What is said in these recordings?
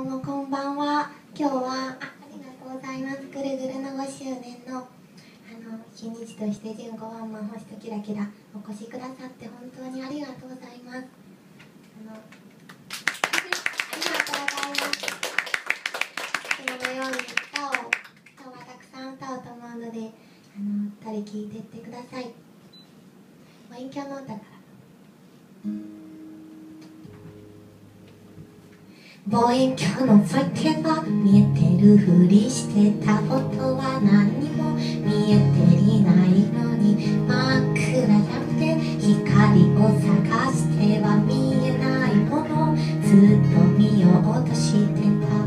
もこんばんは。今日はありがとうございます。ぐるぐるの5周年の日にちとして純子ワンマン星とキラキラお越しくださって本当にありがとうございます。ありがとうございます。いつものように歌はたくさん歌うと思うので二人聴いていってください。勉強の歌から。望遠鏡のぞいては見えてるふりしてたことは何にも見えていないのに真っ暗闇で光を探しては見えないものずっと見ようとしてた。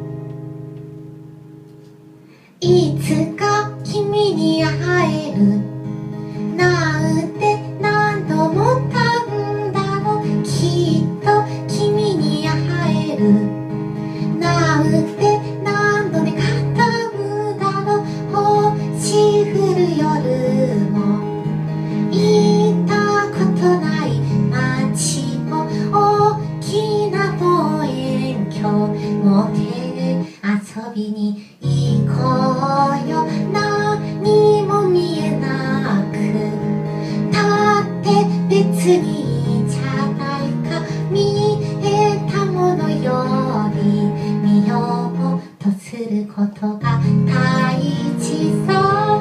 いつか君に会えるなんて何度も思ったんだろう。きっと君に会えるなんて何度願ったんだろう。星降る夜も行ったことない街も大きな望遠鏡持って遊びに行こうよ。何も見えなくたって別にいいじゃないか。見えたものより見ようとすることが大事さ。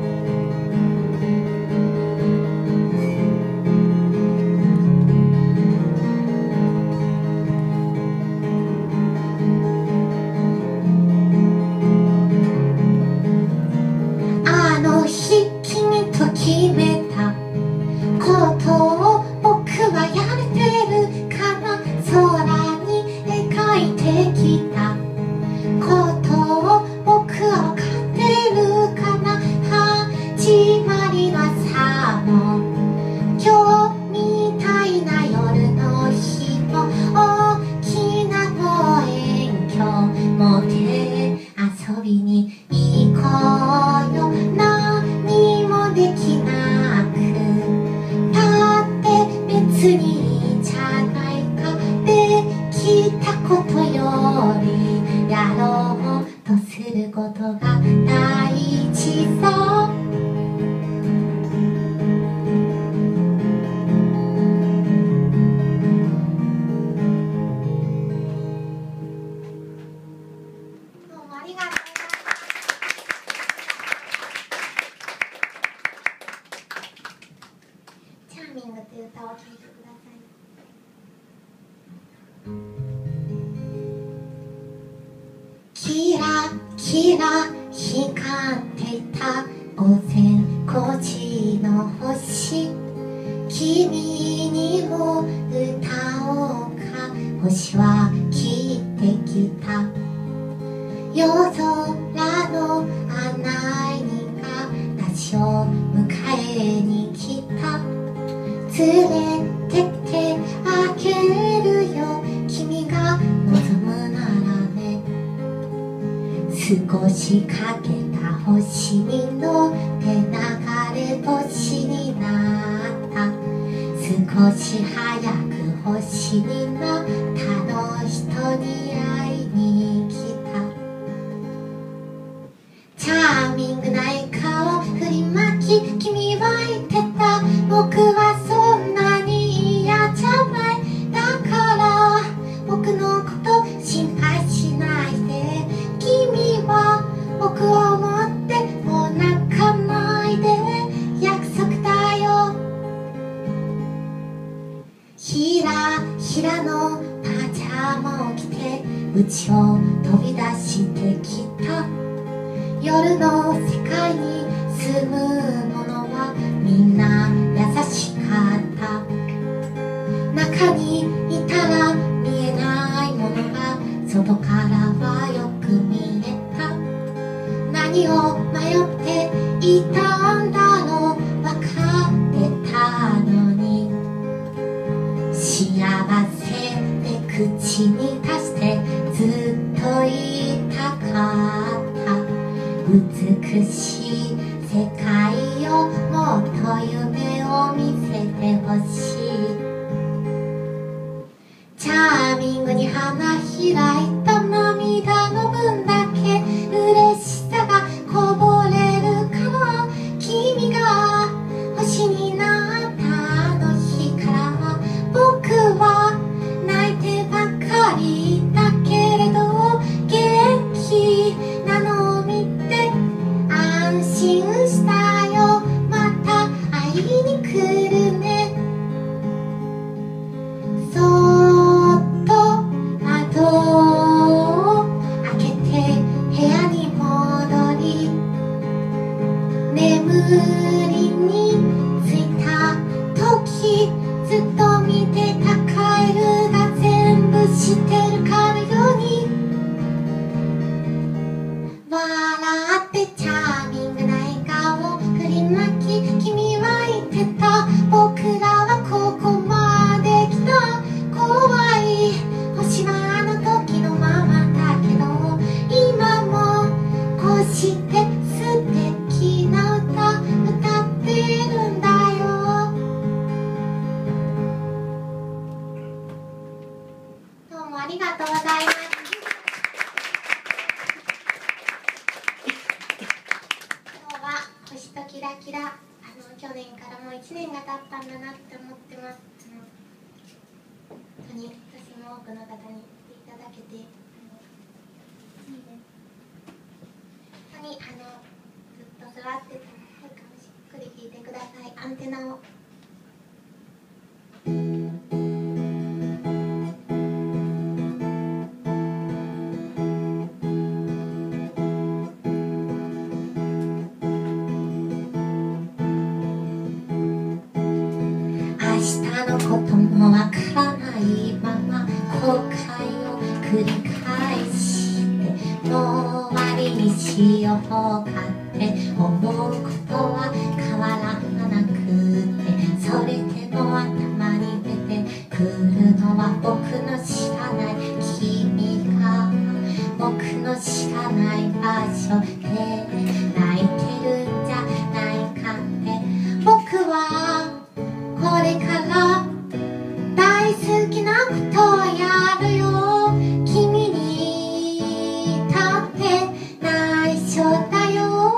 あの日君と決めたことを僕はやれてるかな。空に描いてきたことを僕は分かってるかな。始まりはさも今日みたいな夜の日も大きな望遠鏡持って遊びに行こうよ。何もできなくたって別にいいじゃないか。できたことよりやろうとすることが大事さ。どうもありがとうございます。チャーミングという歌を聴いてください。キラキラ光っていた午前5時の星。君にも歌おうか。星は消えてきた。夜空の穴にが私を迎えに来た。連れてってあげるよ。君が望むならね。少しかけた星に乗って流れ星になった。少し早く星になったの人に会いに来た。チャーミングな笑顔振りまき君は言ってた。僕はそんなに嫌じゃない。だから僕のこと心配しないで。君は僕を思ってもう泣かないで。約束だよ。ひらひらのパジャマを着て家を飛び出してきた。夜の世界に住む者はみんな優しかった。中にいたら見えないものが外からはよく見えた。何を迷っていたんだろう。分かってたのに。幸せで口に出してずっと言いたかった。美しい世界をもっと夢を見せてほしい。チャーミングに花開いたな。 してるかのように笑ってチャーミングな笑顔振りまき君は言ってた僕らはここまで来た怖い星はあの時のままだけど今もこうして素敵な歌歌ってるんだよ。どうもありがとうございます。今日は星とキラキラ去年からもう1年が経ったんだなって思ってます。本当に私も多くの方に来ていただけて本当にずっと座っててもしっくり聞いてください。アンテナを明日のこともわからないまま後悔を繰り返してもう終わりにしようかって思うことは変わらなくてそれでも頭に出てくるのは僕の知らない君が僕の知らない場所で泣いてるんじゃないかって僕はこれから大好きなことをやるよ君にだって内緒だよ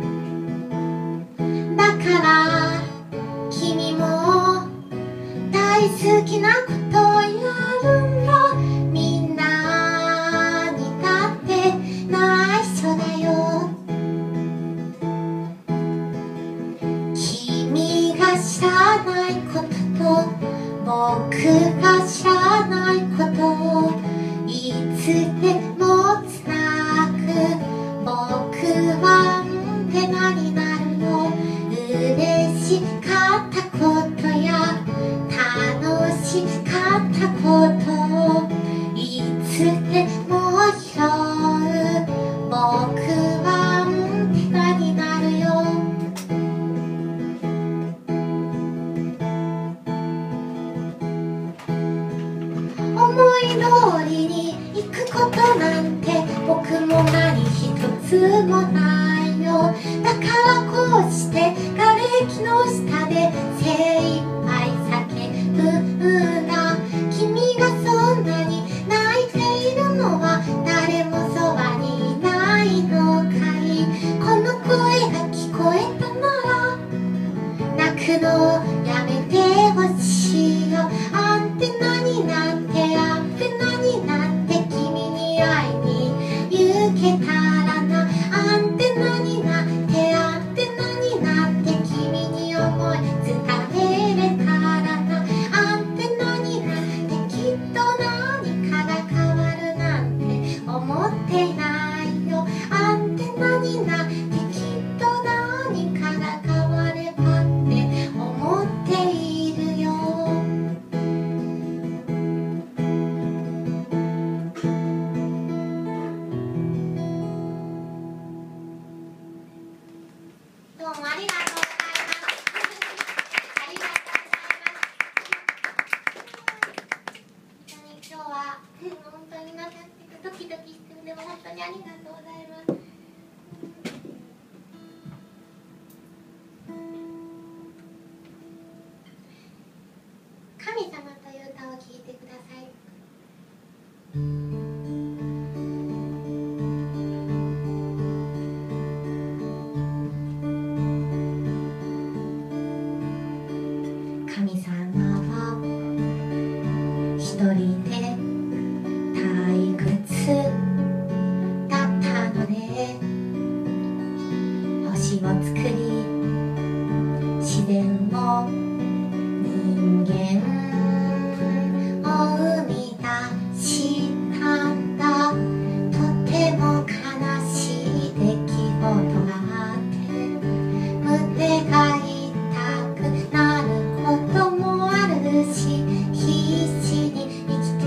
だから君も大好きなことをやるんだみんなにだって内緒だよ君が知らないことと僕が知らないことをいつでもつなぐ僕はって何になるの嬉しかったことや楽しかったことをいつでも拾う僕はって何になるよ思い通りに行くことなんて僕も何一つもないよだからこうして瓦礫の下で精一杯叫ぶんだ君がそんなに泣いているのは誰もそばにいないのかいこの声が聞こえたなら泣くのやめてほしいよアンテナになってアンテナになって君に会いに行けたらなアンテナになってアンテナになって君に思い伝えれたらなアンテナになってきっと何かが変わるなんて思っていないよアンテナになってきっと何かが変わればって思っているよどうもありがとうございますありがとうございます本当に今日は本当になんかドキドキしてるでも本当にありがとうございます神様という歌を聴いてください神様は一人で退屈だったので星を作り自然を人間を生み出したんだとても悲しい出来事があって胸が痛くなることもあるし必死に生き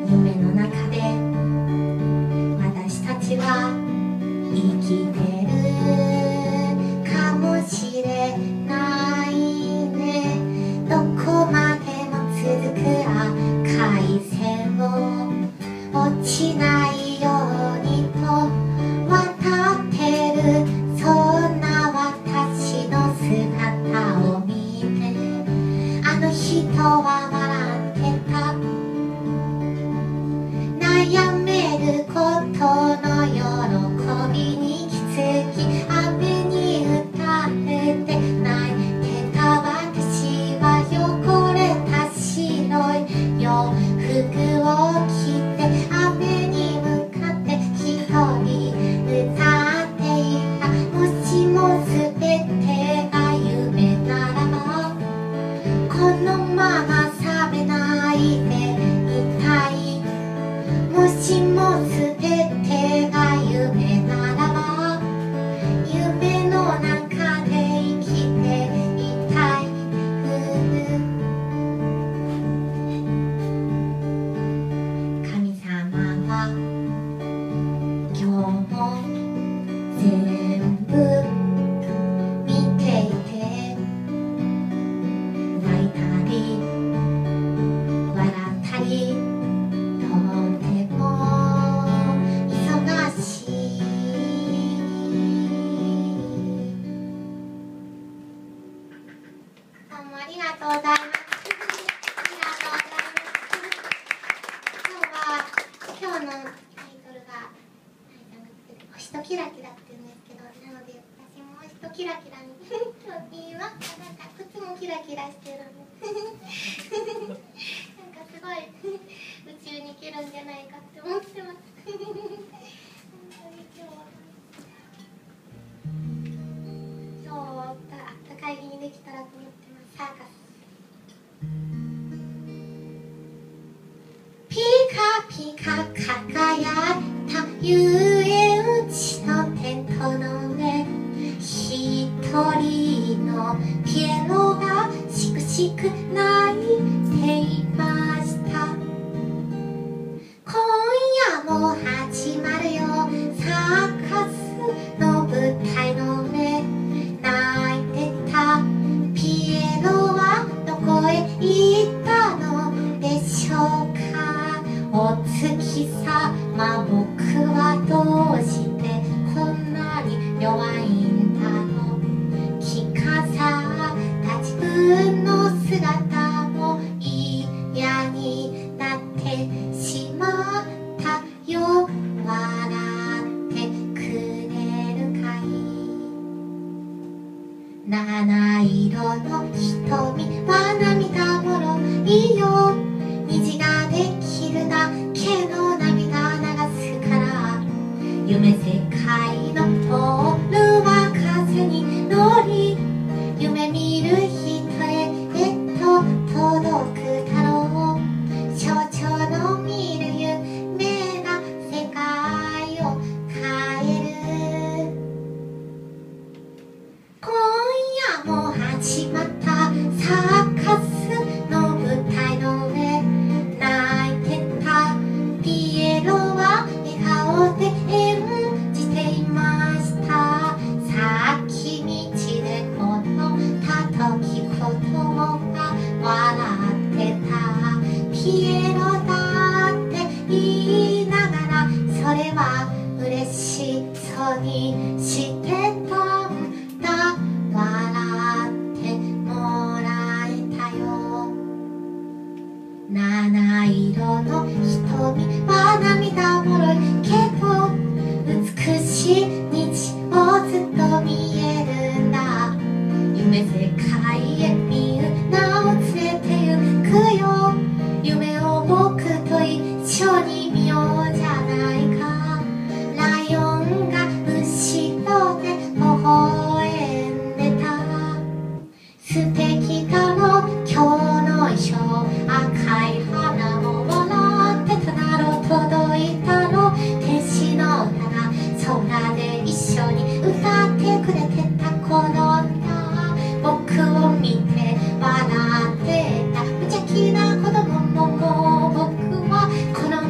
夢の中で私たちは生きてるかもしれないね。どこまでも続く赤い線を落ちないようにと渡ってる、そんな私の姿を見てあの人は笑ってた。悩めることの喜びに気づき雨に打たれて泣いてた私は汚れた白い洋服を着て雨に向かって一人歌っていた。もしも全てが夢ならばこのまま覚めないでいたい。もしも全てが夢ならば夢の中で生きていたい。神様は今日も全部見ていて泣いたり笑ったりとても忙しい。どうもありがとうございます。ありがとうございます。今日のタイトルが星とキラキラって言うんですけど、なので私も星とキラキラに今日言います。なんか靴もキラキラしてるんですなんかすごい宇宙に行けるんじゃないかって思ってます本当に今日あったかい日にできたらと思ってます。サーカスピカピカ輝いた遊園地のテントの上、一人のピエロがしくしく泣いていました。今夜も始まるよサーカスの舞台の上、泣いてたピエロはどこへ行ったのでしょうか。お月様僕はどうしてこんなに弱いんだろう。着飾った自分の姿も嫌になってしまったよ。笑ってくれるかい。七色の瞳は涙もろいよ。虹ができるだけの涙流すから。夢世界の通るは風に乗り、夢見る人へ届くだろう。象徴の見る夢が世界を変える。今夜も始まったサーカスの舞台の上、泣いてたピエロは笑顔で演じていました。さっき道でこのたとき子供が笑ってた。ピエロだって言いながらそれは嬉しそうにしてたんだ。笑ってもらえたよ。七色の瞳は涙もろいけど美しい虹をずっと見えるんだ。夢世界へみんなを連れて行くよ。夢を僕と一緒に見ようじゃないか。ライオンが後ろで微笑んでた。素敵だろ今日の衣装。赤い花も笑ってただろう。届いたろ天使の歌が空で一緒に歌ってくれてた。この歌僕を見て笑ってた無邪気な子供ももう僕はこの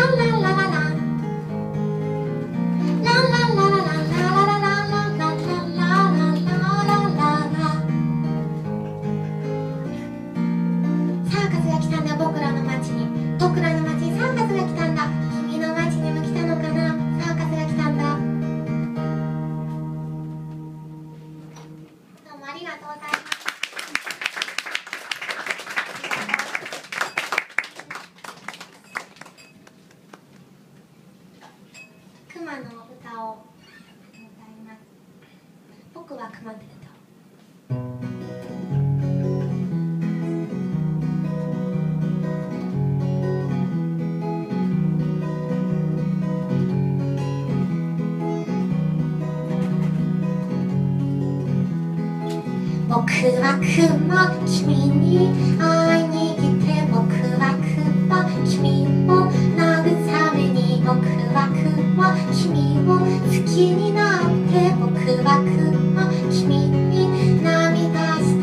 僕は熊、君に会いに来て、僕は熊、君を慰めに、僕は熊、君を好きになって、僕は熊、君に涙した。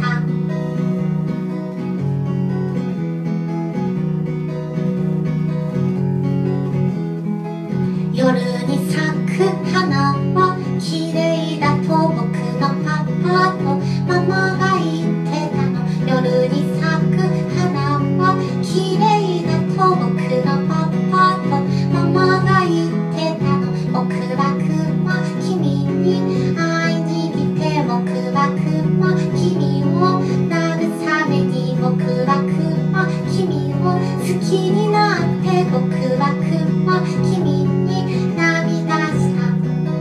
夜に咲く花は綺麗だと僕のパパとママが言ってたの。夜に咲く花は綺麗だと僕のパパとママが言ってたの。僕は熊、君に会いに来て、僕は熊、君を慰めに、僕は熊、君を好きになって、僕は熊、君に涙した。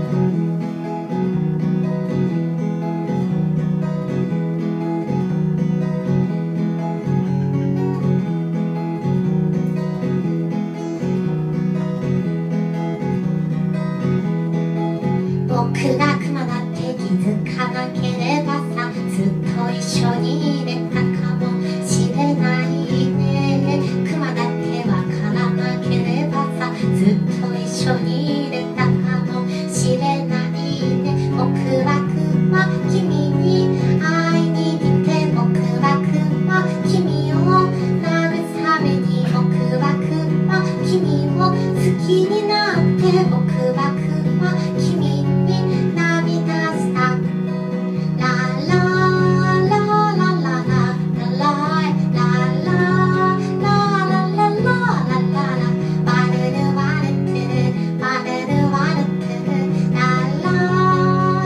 僕が熊だって気づかなければさ、ずっと一緒にいれたかもしれないね。熊だってわからなければさ、ずっと一緒にいれたかもしれないね。僕は熊、君に会いに来て、僕は熊、君を慰めに、僕は熊、君を好きになって、僕は熊、君に涙した。ララララララララララララララバルルワルトゥルバルルワルトゥルララ。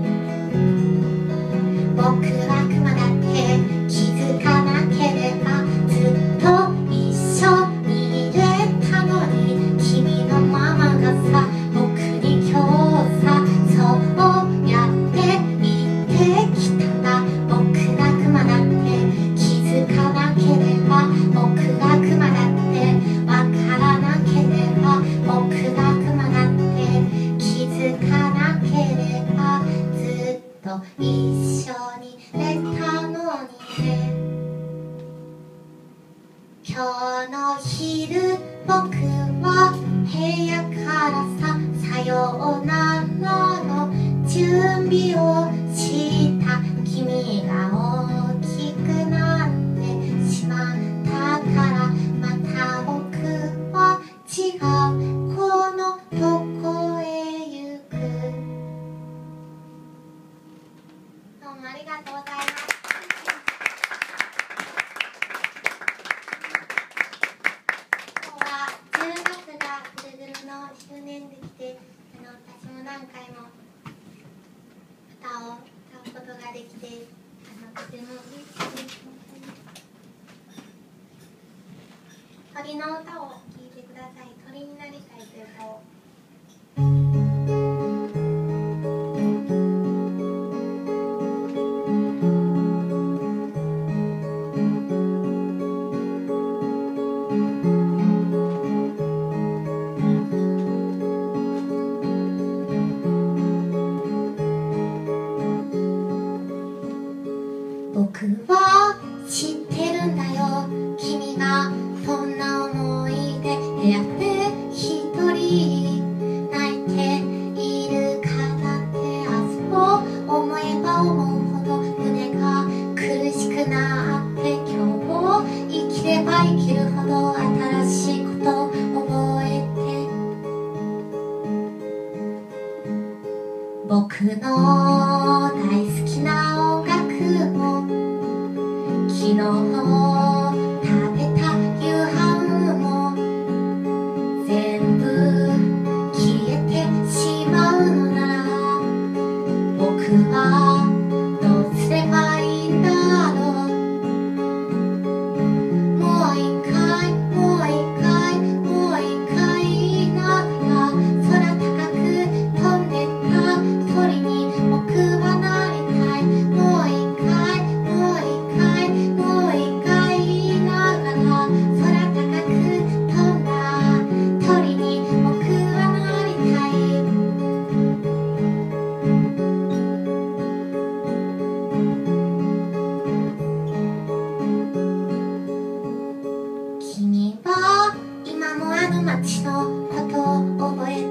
僕は熊だって気づかなければずっと一緒にいれたのに、君のママがさ、僕に今日さ、そうやって言ってきたんだ。僕が熊だって気づかなければ、僕が熊だってわからなければ、僕が熊だって気づかなければ、ずっと一緒にいれたのにね。今日の昼僕は部屋からさようならの準備をした。君が大きくなってしまったから、また僕は違うこのとこへ行く。どうもありがとうございます。今日は10月がぐるぐるの周年できて、私も何回も歌を歌うことができて、とても嬉しいです。鳥の歌を聴いてください。鳥になりたいという歌を。僕は知ってるんだよ、君がそんな思いで部屋で一人泣いて僕の大好きな音楽も昨日食べた夕飯も全部消えてしまうのなら僕はどうすればいいんだろう。もう一回もう一回もう一回言いながら空高く飛んでった鳥に僕はなりたい。もう一回もう一回もう一回言いながら空高く飛んだ鳥に僕はなりたい。君は今もあの街のことを覚え